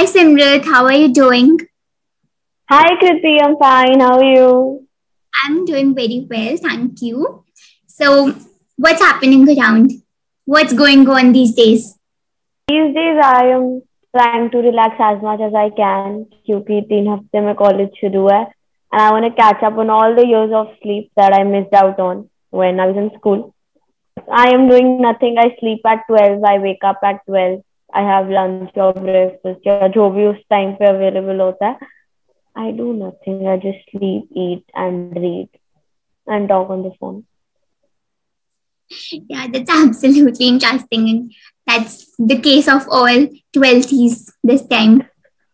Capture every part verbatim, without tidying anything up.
Hi Simrat, how are you doing? Hi Kriti, I'm fine. How are you? I'm doing very well, thank you. So, what's happening around? What's going on these days? These days I am trying to relax as much as I can क्योंकि तीन हफ्ते में college शुरू है and I want to catch up on all the years of sleep that I missed out on when I was in school. I am doing nothing. I sleep at twelve. I wake up at twelve. I have lunch or breakfast या जो भी उस time पे available होता है. I do nothing. I just sleep, eat, and read and talk on the phone. Yeah, that's absolutely interesting. And that's the case of all twelfties this time.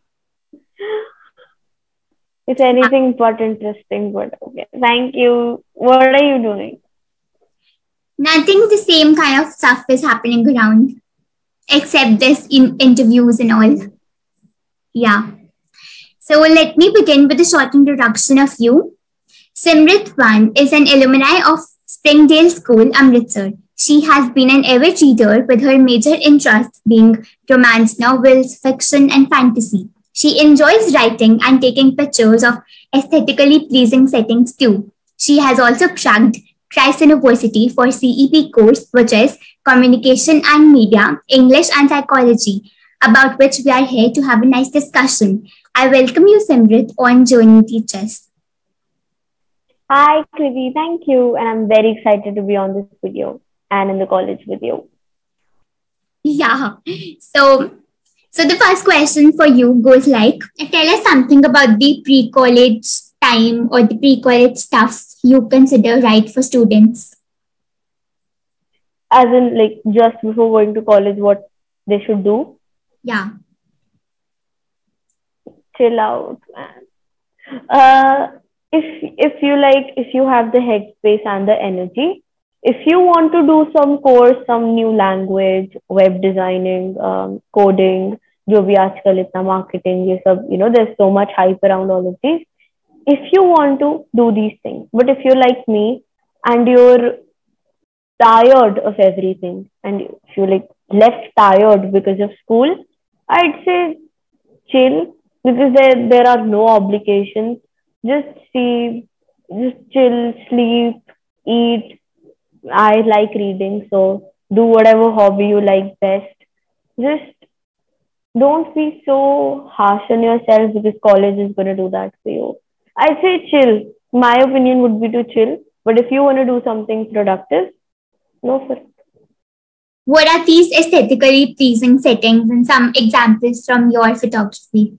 If anything but interesting, but okay. Thank you. What are you doing? Nothing the same kind of stuff is happening around, except this in interviews and all. Yeah. So let me begin with a short introduction of you. Simrit Wan is an alumni of Springdale School, Amritsar. She has been an avid reader with her major interests being romance novels, fiction, and fantasy. She enjoys writing and taking pictures of aesthetically pleasing settings too. She has also cracked Christ University for C E P course, which is Communication and Media, English and Psychology, about which we are here to have a nice discussion. I welcome you, Simrit, on Joining Teachers. Hi, Kriti. Thank you. And I'm very excited to be on this video and in the college with you. Yeah. So, so the first question for you goes like, tell us something about the pre-college time or the pre-college stuff you consider right for students. As in, like, just before going to college, what they should do? Yeah. Chill out, man. Uh, if if you like, if you have the headspace and the energy, if you want to do some course, some new language, web designing, um, coding, जो भी आजकल इतना marketing ये सब, you know, there's so much hype around all of these. If you want to do these things, but if you're like me and you're tired of everything and if you're like left tired because of school, I'd say chill because there there are no obligations. Just see, just chill, sleep, eat. I like reading, so do whatever hobby you like best. Just don't be so harsh on yourself because college is going to do that for you. I say chill. My opinion would be to chill, but if you want to do something productive, go for it. What are these aesthetically pleasing settings and some examples from your photography?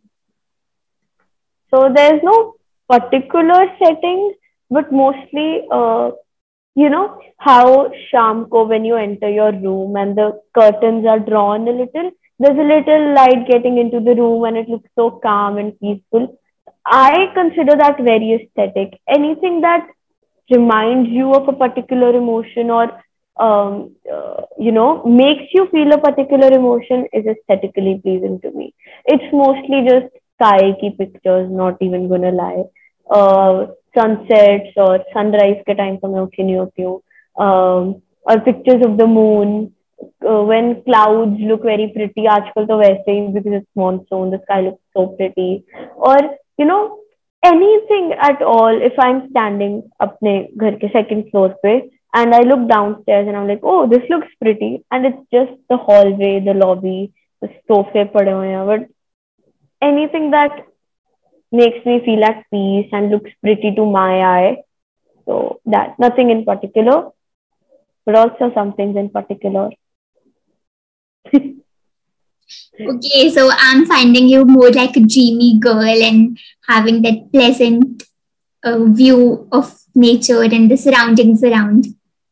So there's no particular setting, but mostly, uh, you know, how Shamko, when you enter your room and the curtains are drawn a little, there's a little light getting into the room and it looks so calm and peaceful. I consider that very aesthetic. Anything that reminds you of a particular emotion or um, uh, you know makes you feel a particular emotion is aesthetically pleasing to me. It's mostly just sky ki pictures, not even gonna lie. Uh, sunsets or sunrise के time पे मैं उठी नहीं होती हूँ. Um, or pictures of the moon uh, when clouds look very pretty. आजकल तो वैसे ही because it's monsoon, the sky looks so pretty. Or you know anything at all. If I'm standing अपने घर के second floor पे and I look downstairs and I'm like, oh, this looks pretty, and it's just the hallway, the lobby, the sofa पड़े हुए हैं, but anything that makes me feel at peace and looks pretty to my eye. So that nothing in particular, but also some things in particular. Okay, so I'm finding you more like a dreamy girl and having that pleasant uh, view of nature and the surroundings around.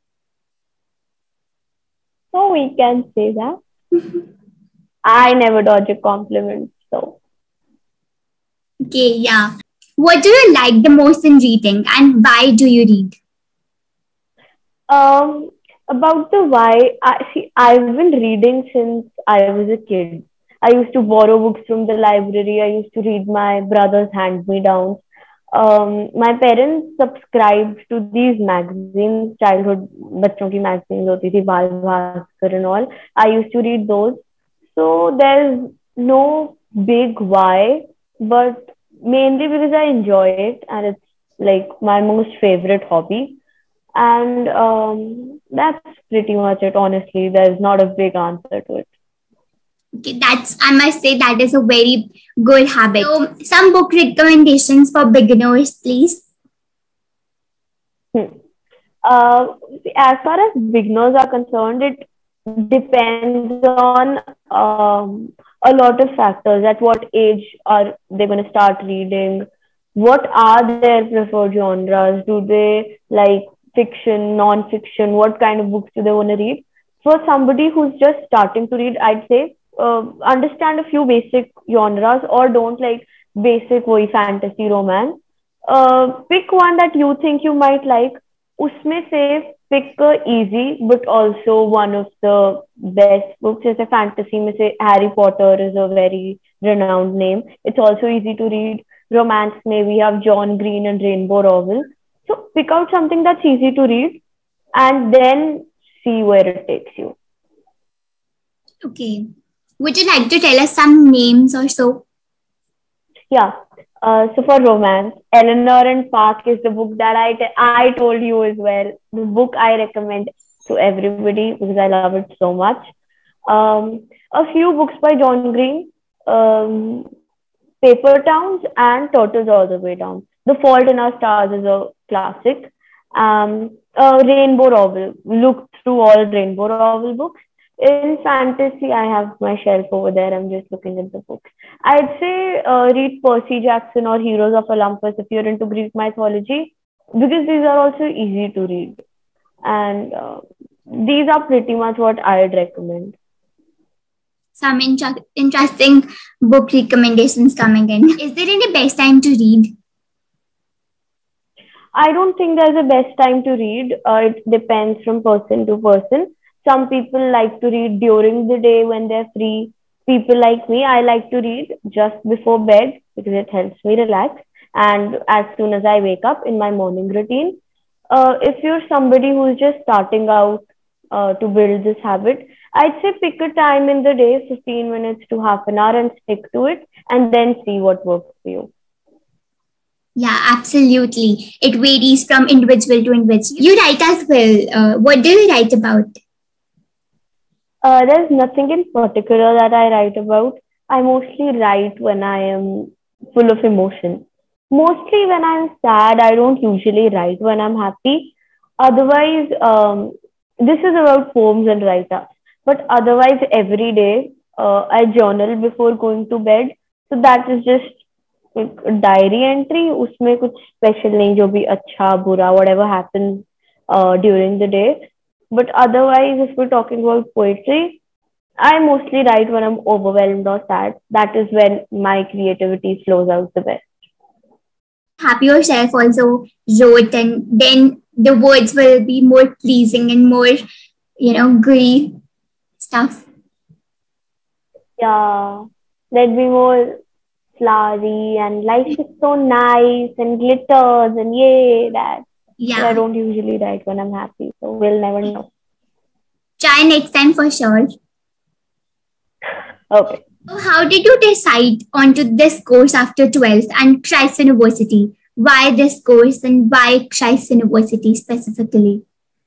So we can say that. I never dodge a compliment. So. Okay, yeah. What do you like the most in reading and why do you read? Um, about the why, I see, I've been reading since I was a kid. I used to borrow books from the library. I used to read my brother's hand-me-downs. Um, my parents subscribed to these magazines, childhood बच्चों की magazines होती थी, बाल Bhaskar and all. I used to read those. So there's no big why, but mainly because I enjoy it and it's like my most favorite hobby. And um, that's pretty much it, honestly. There's not a big answer to it. Okay, that's, I must say, that is a very good habit. So, some book recommendations for beginners, please. Hmm. Uh, as far as beginners are concerned, it depends on um, a lot of factors. At what age are they going to start reading? What are their preferred genres? Do they like fiction, non-fiction? What kind of books do they want to read? For somebody who's just starting to read, I'd say uh, understand a few basic genres or don't like basic way fantasy romance. Uh, pick one that you think you might like. उसमें से pick a easy but also one of the best books. जैसे fantasy में से Harry Potter is a very renowned name. It's also easy to read. Romance में we have John Green and Rainbow Rowell. So pick out something that's easy to read and then see where it takes you. Okay. Would you like to tell us some names or so? Yeah. Uh, so for romance, Eleanor and Park is the book that I, t- I told you as well. The book I recommend to everybody because I love it so much. Um, a few books by John Green, um, Paper Towns and Turtles All the Way Down. The Fault in Our Stars is a classic. Um, uh, Rainbow Rowell. Look through all Rainbow Rowell books. In fantasy, I have my shelf over there. I'm just looking at the books. I'd say uh, read Percy Jackson or Heroes of Olympus if you're into Greek mythology, because these are also easy to read. And uh, these are pretty much what I'd recommend. Some inter- interesting book recommendations coming in. Is there any best time to read? I don't think there's a best time to read. Uh, it depends from person to person. Some people like to read during the day when they're free. People like me, I like to read just before bed because it helps me relax. And as soon as I wake up in my morning routine, uh, if you're somebody who's just starting out uh, to build this habit, I'd say pick a time in the day, fifteen minutes to half an hour, and stick to it and then see what works for you. Yeah, absolutely. It varies from individual to individual. You write as well. Uh, what do you write about? Uh, there's nothing in particular that I write about. I mostly write when I am full of emotion. Mostly when I'm sad, I don't usually write when I'm happy. Otherwise, um, this is about poems and write-ups. But otherwise, every day uh, I journal before going to bed. So that is just एक diary entry उसमें कुछ special नहीं जो भी अच्छा बुरा whatever happens uh, during the day. But otherwise, if we're talking about poetry, I mostly write when I'm overwhelmed or sad. That is when my creativity flows out the best. Happy yourself also wrote, and then the words will be more pleasing and more, you know, gooey stuff. Yeah, there'd be more flowery and life is so nice and glitters and yay that. Yeah. But I don't usually write when I'm happy, so we'll never know. Try next time for sure. Okay. So how did you decide onto this course after twelfth and Christ University? Why this course and why Christ University specifically?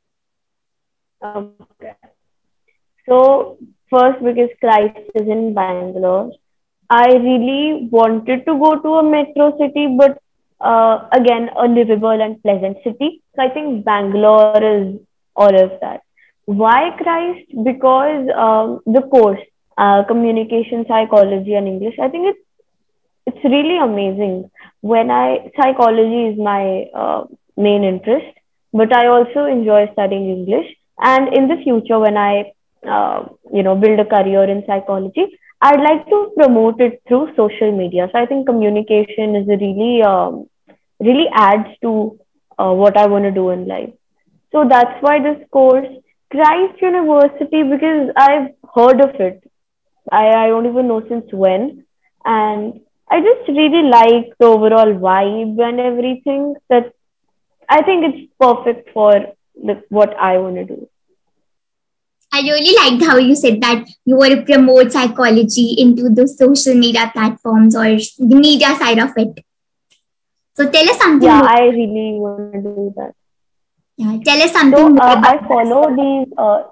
Okay. So first, because Christ is in Bangalore, I really wanted to go to a metro city, but uh, again, a livable and pleasant city. So I think Bangalore is all of that. Why Christ? Because um, the course, uh, communication psychology and English, I think it's it's really amazing. When I psychology is my uh, main interest, but I also enjoy studying English. And in the future, when I uh, you know build a career in psychology, I'd like to promote it through social media. So I think communication is a really um, really adds to uh, what I want to do in life. So that's why this course, Christ University, because I've heard of it. I, I don't even know since when. And I just really like the overall vibe and everything. That I think it's perfect for the, what I want to do. I really liked how you said that you want to promote psychology into the social media platforms or the media side of it. So tell us something Yeah, more. I really want to do that. Yeah, tell us So something more uh, about I follow these. Uh,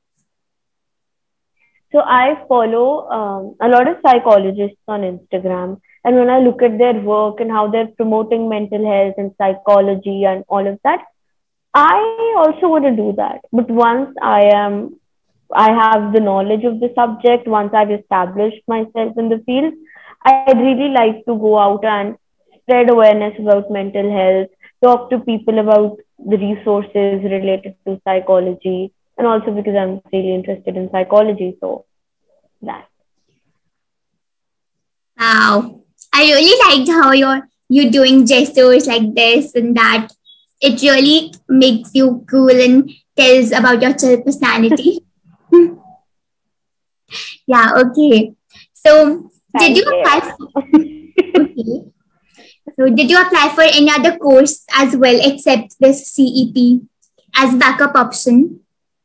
so I follow um, a lot of psychologists on Instagram, and when I look at their work and how they're promoting mental health and psychology and all of that, I also want to do that. But once I am, I have the knowledge of the subject. Once I've established myself in the field, I'd really like to go out and spread awareness about mental health, talk to people about the resources related to psychology, and also because I'm really interested in psychology. So that. Wow. I really liked how you're you doing gestures like this and that. It really makes you cool and tells about your chill personality. Yeah, okay. So did you Thank you. apply for, okay. So did you apply for any other course as well except this C E P as backup option?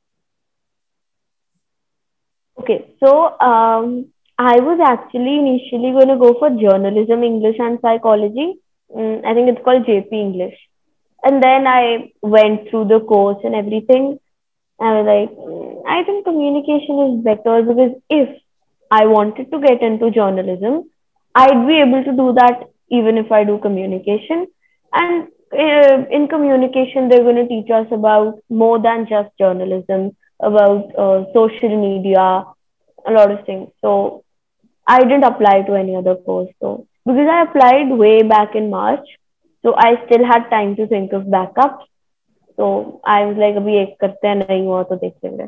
Okay, so um, I was actually initially going to go for journalism, English, and psychology. Mm, I think it's called J P English. And then I went through the course and everything. I was like, "Mm, I think communication is better because if I wanted to get into journalism, I'd be able to do that even if I do communication. And uh, in communication, they're going to teach us about more than just journalism, about uh, social media, a lot of things. So I didn't apply to any other course. So because I applied way back in March, so I still had time to think of backups. So I was like, अभी एक करते हैं नहीं हुआ तो देख लेंगे.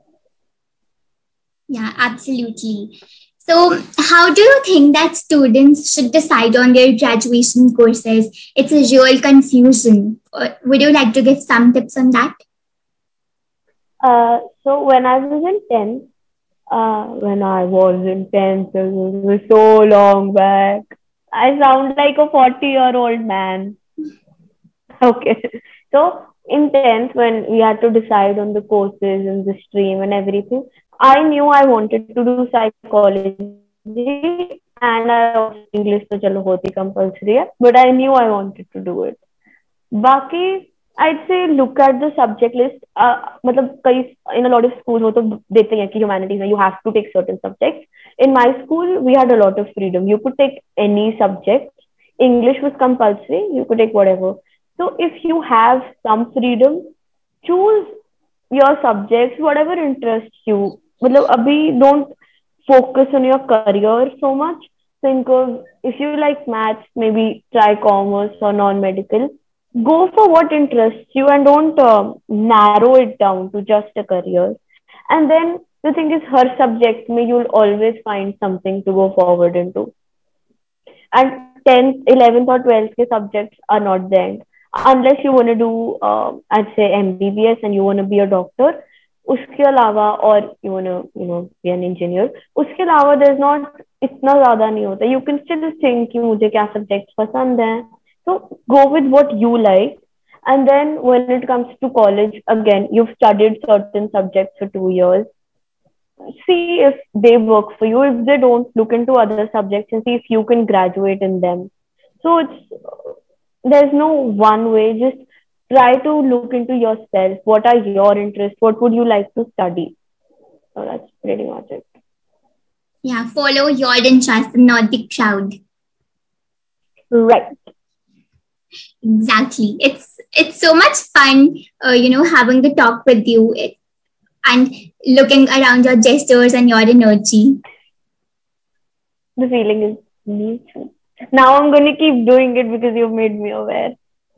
Yeah, absolutely. So, how do you think that students should decide on their graduation courses? It's a real confusion. Uh, Would you like to give some tips on that? Uh, so when I was in tenth, uh, when I was in tenth, it was so long back. I sound like a forty year old man. Okay. So in tenth, when we had to decide on the courses and the stream and everything, I knew I wanted to do psychology and I also English to chalo hoti compulsory hai, but I knew I wanted to do it. बाकी I'd say look at the subject list. Uh, मतलब कई in a lot of schools वो तो देते हैं कि humanities में you have to take certain subjects. In my school we had a lot of freedom. You could take any subject. English was compulsory. You could take whatever. So if you have some freedom, choose your subjects, whatever interests you. मतलब अभी don't focus on your career so much. Think of if you like maths, maybe try commerce or non-medical. Go for what interests you and don't uh, narrow it down to just a career. And then the thing is, her subject may you'll always find something to go forward into. And tenth, eleventh, or twelfth के subjects are not the end. Unless you want to do, uh, I'd say M B B S and you want to be a doctor. उसके अलावा और you want to, you know, be an engineer. उसके अलावा there's not इतना ज़्यादा नहीं होता. You can still think कि मुझे क्या subjects पसंद हैं. So go with what you like. And then when it comes to college, again, you've studied certain subjects for two years. See if they work for you. If they don't, look into other subjects and see if you can graduate in them. So it's there's no one way. Just try to look into yourself. What are your interests? What would you like to study? So that's pretty much it. Yeah, follow your interest and not the crowd. Right. Exactly. It's it's so much fun, uh, you know, having the talk with you it, and looking around your gestures and your energy. The feeling is mutual. Now I'm going to keep doing it because you've made me aware.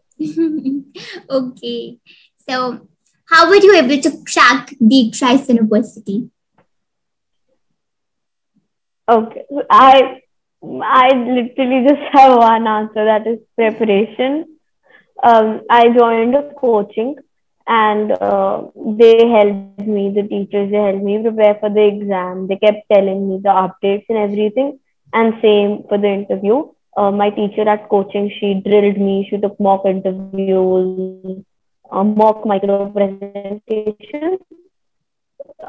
Okay. So, how were you able to crack the Christ University? Okay. I I literally just have one answer, that is preparation. Um, I joined a coaching and uh, they helped me, the teachers, they helped me prepare for the exam. They kept telling me the updates and everything. And same for the interview. Uh, my teacher at coaching, she drilled me, she took mock interviews, uh, mock micro presentations.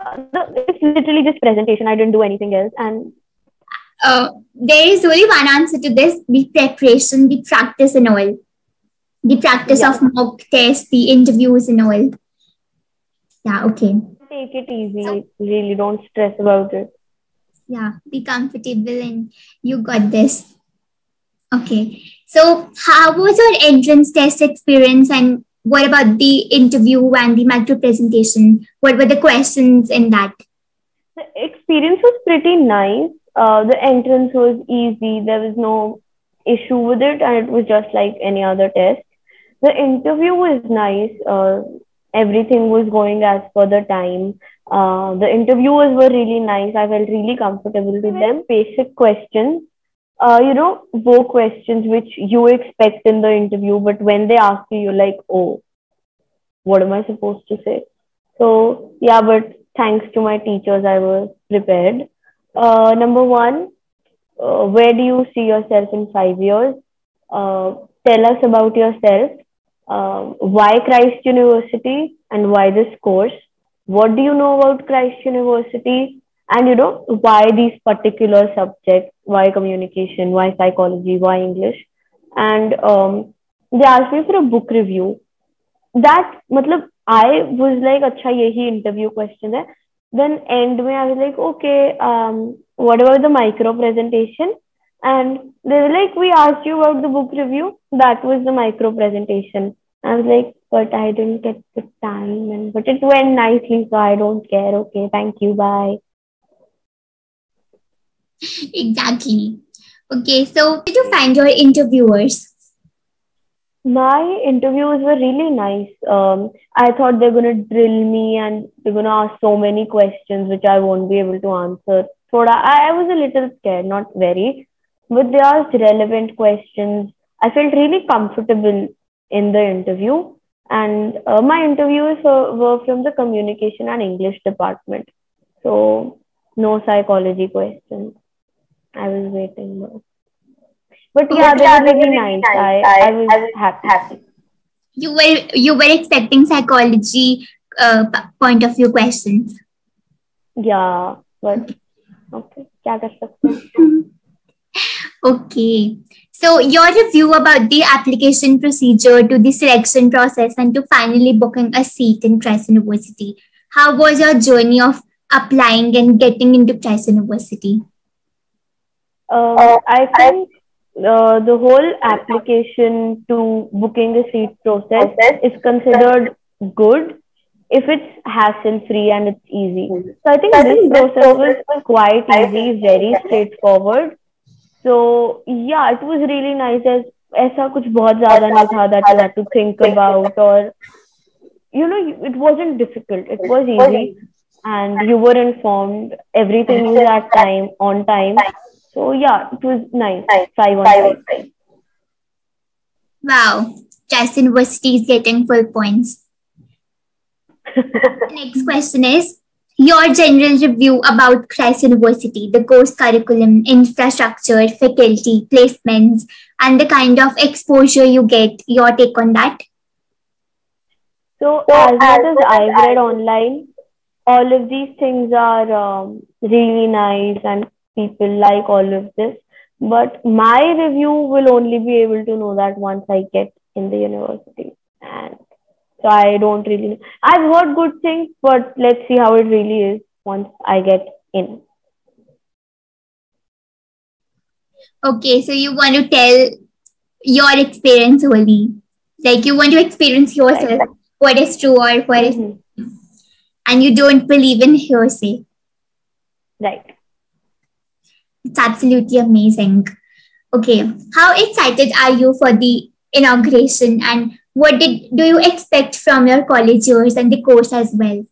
the, it's literally just presentation. I didn't do anything else. And uh, there is only one answer to this: the preparation, the practice, and all. The practice yeah. of mock tests, the interviews, and all. Yeah, okay. Take it easy. So, really, don't stress about it. Yeah, be comfortable, and you got this. Okay. So, how was your entrance test experience, and what about the interview and the micro presentation? What were the questions in that? The experience was pretty nice. Uh, the entrance was easy. There was no issue with it, and it was just like any other test. The interview was nice. Uh, everything was going as per the time. Uh, the interviewers were really nice. I felt really comfortable with them. Basic questions. Uh, you know, वो questions which you expect in the interview, but when they ask you, you're like, oh, what am I supposed to say? So, yeah, but thanks to my teachers, I was prepared. Uh, number one, uh, where do you see yourself in five years? Uh, tell us about yourself. Uh, why Christ University and why this course? What do you know about Christ University? And you know, why these particular subjects? Why communication? Why psychology? Why English? And um, they asked me for a book review. That, matlab, I was like, acha, yehi interview question hai. Then end mein I was like, okay, um, what about the micro presentation? And they were like, we asked you about the book review. That was the micro presentation. I was like, but I didn't get the time, and but it went nicely, so I don't care. Okay, thank you, bye. Exactly. Okay, so did you find your interviewers? My interviews were really nice. Um, I thought they're gonna drill me and they're gonna ask so many questions which I won't be able to answer. Thoda, I, I was a little scared, not very, but they asked relevant questions. I felt really comfortable in the interview, and uh, my interviews were, were from the communication and English department, so no psychology questions. I was waiting more. But yeah, Oh, they yeah, were really really nice. nice. I, I, I was I was happy. happy. You were you were expecting psychology uh, p- point of view questions. Yeah, but okay, क्या कर सकते हैं? Okay. So your review about the application procedure to the selection process and to finally booking a seat in Christ University. How was your journey of applying and getting into Christ University? Um, I think uh, the whole application to booking the seat process is considered good if it's hassle free and it's easy. So I think this process was quite easy, very straightforward. So yeah, it was really nice. As ऐसा कुछ बहुत ज़्यादा नहीं था that you had to think about, or you know, it wasn't difficult. It was easy, and you were informed. Everything was at time, on time. So yeah, it was nice. Five on five. Wow, Christ University is getting full points. Next question is your general review about Christ University, the course curriculum, infrastructure, faculty, placements, and the kind of exposure you get. Your take on that? So, as much as I've read online, all of these things are um, really nice and people like all of this. But my review will only be able to know that once I get in the university. And so I don't really know. I've heard good things, but let's see how it really is once I get in. Okay, so you want to tell your experience only. Like you want to experience yourself, right, what is true or what is, mm-hmm, and you don't believe in hearsay. Right. It's absolutely amazing. Okay, how excited are you for the inauguration, and what did do you expect from your college years and the course as well?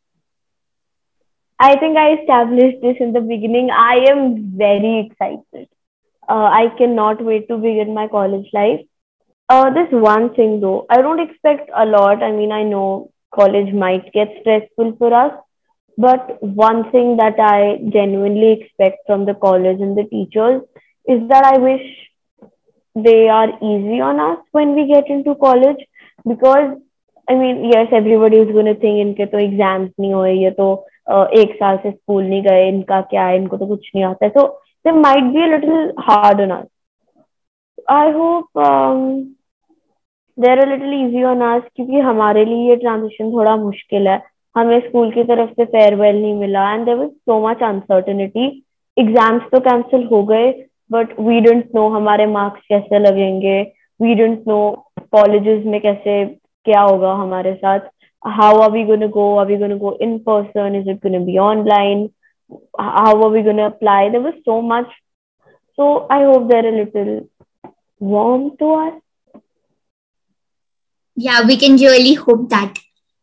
I think I established this in the beginning. I am very excited. Uh, I cannot wait to begin my college life. Uh, this one thing though, I don't expect a lot. I mean, I know college might get stressful for us, but one thing that I genuinely expect from the college and the teachers is that I wish they are easy on us when we get into college, because I mean, yes, everybody is going to think इनके तो exams नहीं होए, ये तो एक साल से school नहीं गए, इनका क्या है, इनको तो कुछ नहीं आता है. So they might be a little hard on us. I hope um, they're a little easy on us, क्योंकि हमारे लिए ये ट्रांजिशन थोड़ा मुश्किल है. हमें स्कूल की तरफ से फेयरवेल नहीं मिला and there was so much uncertainty. Exams तो कैंसिल हो गए बट वी डिडंट नो हमारे मार्क्स कैसे लगेंगे. वी डिडंट नो कॉलेजेस में कैसे क्या होगा हमारे साथ. How are we gonna go? Are we gonna go in person? Is it gonna be online? How are we gonna apply? There was so much. So I hope they're a little warm to us. Yeah, we can really hope that.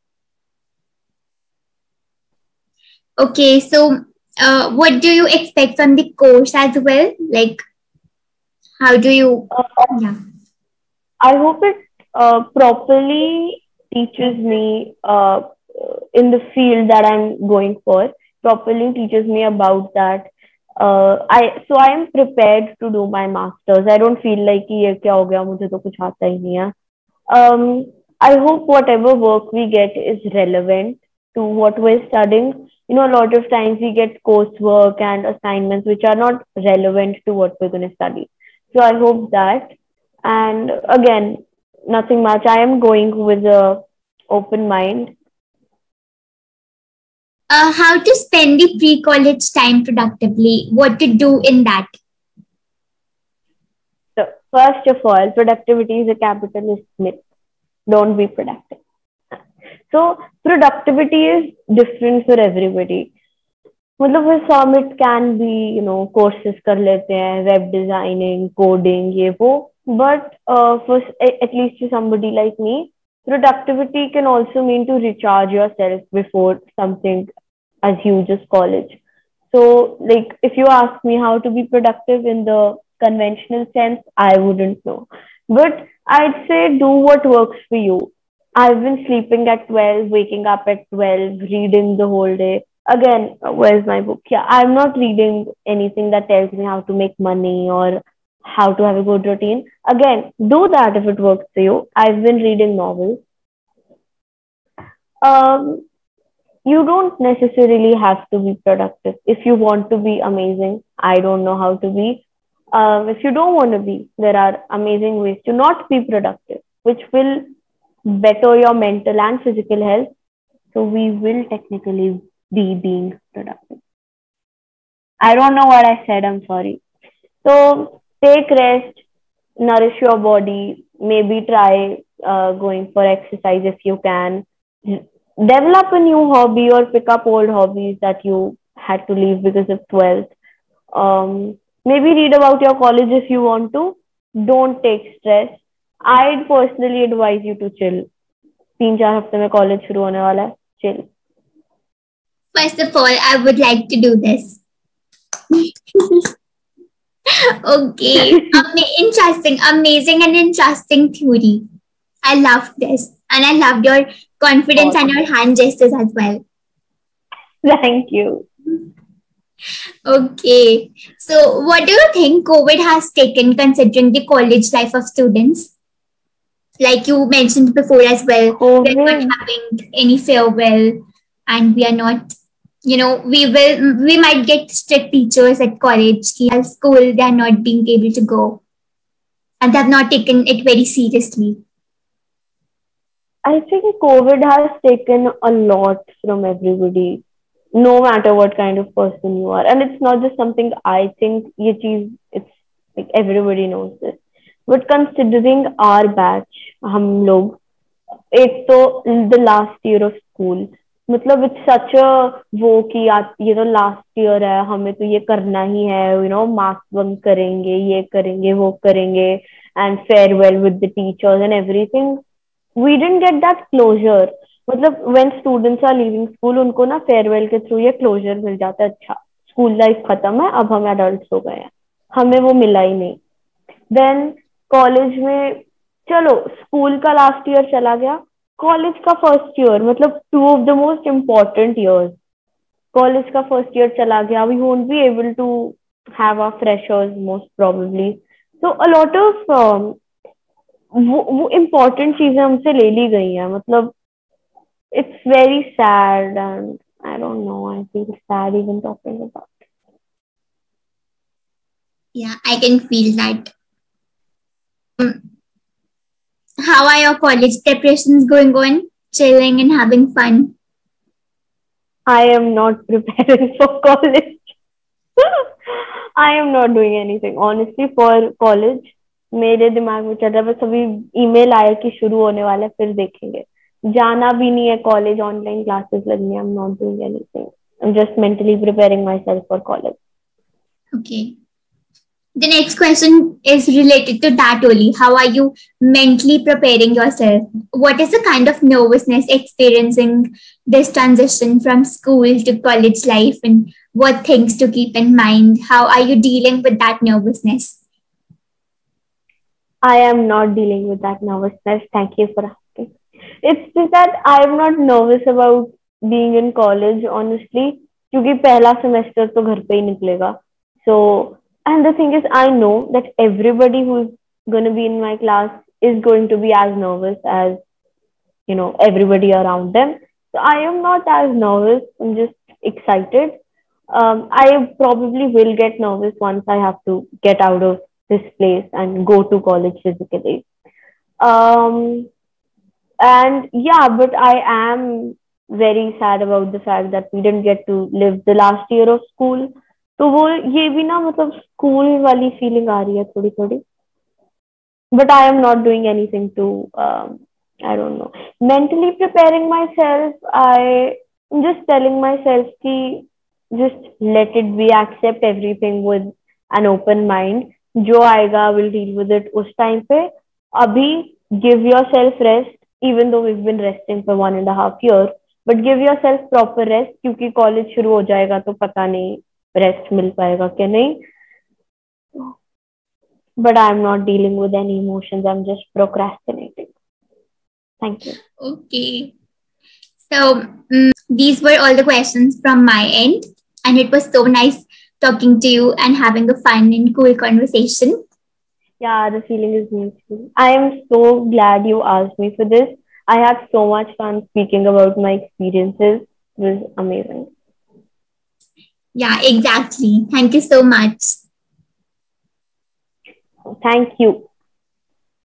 Okay, so uh, what do you expect from the course as well? Like, how do you? Uh, Yeah. I hope it uh, properly teaches me uh, in the field that I'm going for. Properly teaches me about that. Uh, I so I am prepared to do my masters. I don't feel like कि ये क्या हो गया, मुझे तो कुछ आता ही नहीं है. Um, I hope whatever work we get is relevant to what we're studying. You know, a lot of times we get coursework and assignments which are not relevant to what we're going to study. So I hope that. And again, nothing much. I am going with a open mind. Uh, how to spend the pre-college time productively? What to do in that? So first of all, productivity is a capitalist myth. Don't be productive. So productivity is different for everybody. मतलब for some it can be, you know, courses कर लेते हैं, web designing, coding, ये वो. But uh, for at least to somebody like me, productivity can also mean to recharge yourself before something as huge as college. So, like, if you ask me how to be productive in the conventional sense, I wouldn't know. But I'd say do what works for you. I've been sleeping at twelve, waking up at twelve, reading the whole day. Again, where's my book? Yeah, I'm not reading anything that tells me how to make money or how to have a good routine. Again, do that if it works for you. I've been reading novels. Um, you don't necessarily have to be productive. If you want to be amazing, I don't know how to be. Um, if you don't want to be, there are amazing ways to not be productive, which will better your mental and physical health. So we will technically be being productive. I don't know what I said. I'm sorry. So take rest, nourish your body, maybe try uh, going for exercise if you can. Develop a new hobby or pick up old hobbies that you had to leave because of twelfth. Um, maybe read about your college if you want to. Don't take stress. I'd personally advise you to chill. तीन चार हफ्ते में college शुरू होने वाला है. Chill. First of all, I would like to do this. Okay. Ama- interesting, amazing, and interesting theory. I love this, and I loved your confidence and your hand gestures as well. Thank you. Okay. So, what do you think COVID has taken considering the college life of students? Like you mentioned before as well, we are not having any farewell, and we are not, you know, we will, we might get strict teachers at college. At school, they are not being able to go, and they have not taken it very seriously. I think COVID has taken a lot from everybody, no matter what kind of person you are. And it's not just something I think, ye cheez, it's like everybody knows this. But considering our batch, हम लोग, एक तो the last year of school, मतलब it's such a वो कि ये तो last year है, हमें तो ये करना ही है, you know, mask bunk करेंगे, ये करेंगे, वो करेंगे, and farewell with the teachers and everything. We didn't get that closure. मतलब when students are leaving school, उनको ना farewell के through ये closure मिल जाता है. अच्छा, school life खत्म है, अब हम adults हो गए हैं. हमें वो मिला ही नहीं. Then college में चलो school का last year चला गया, college का first year, मतलब two of the most important years. College का first year चला गया, we won't be able to have our freshers most probably. So a lot of um, वो वो इम्पोर्टेंट चीजें हमसे ले ली गई हैं. मतलब it's very sad and I don't know. I feel sad even talking about it. Yeah, I can feel that. Um, how are your college preparations going on? Chilling and having fun? I am not preparing for college. I am not doing anything honestly for college. मेरे दिमाग में चल रहा है बस अभी email आया कि शुरू होने वाला है फिर देखेंगे. जाना भी नहीं है कॉलेज, ऑनलाइन क्लासेस लगनी है. I'm not doing anything. I'm just mentally preparing myself for college. Okay. The next question is related to that only. How are you mentally preparing yourself? What is the kind of nervousness experiencing this transition from school to college life, and what things to keep in mind? How are you dealing with that nervousness? I am not dealing with that nervousness. Thank you for asking. It's just that I am not nervous about being in college, honestly, क्योंकि पहला semester तो घर पे ही निकलेगा. So, and the thing is, I know that everybody who's going to be in my class is going to be as nervous as, you know, everybody around them. So I am not as nervous. I'm just excited. Um, I probably will get nervous once I have to get out of this place and go to college physically. Um, and yeah, but I am very sad about the fact that we didn't get to live the last year of school. तो वो ये भी ना मतलब school वाली feeling आ रही है थोड़ी थोड़ी. But I am not doing anything to um, I don't know, mentally preparing myself. I am just telling myself कि just let it be, accept everything with an open mind. जो आएगा will deal with it उस time पे. अभी give yourself rest, even though we've been resting for one and a half year, but give yourself proper rest क्योंकि college शुरू हो जाएगा तो पता नहीं rest मिल पाएगा क्या नहीं. But I'm not dealing with any emotions. I'm just procrastinating. Thank you. Okay. So um, these were all the questions from my end, and it was so nice talking to you and having a fun and cool conversation. Yeah, the feeling is mutual. I am so glad you asked me for this. I had so much fun speaking about my experiences. It was amazing. Yeah, exactly. Thank you so much. Thank you.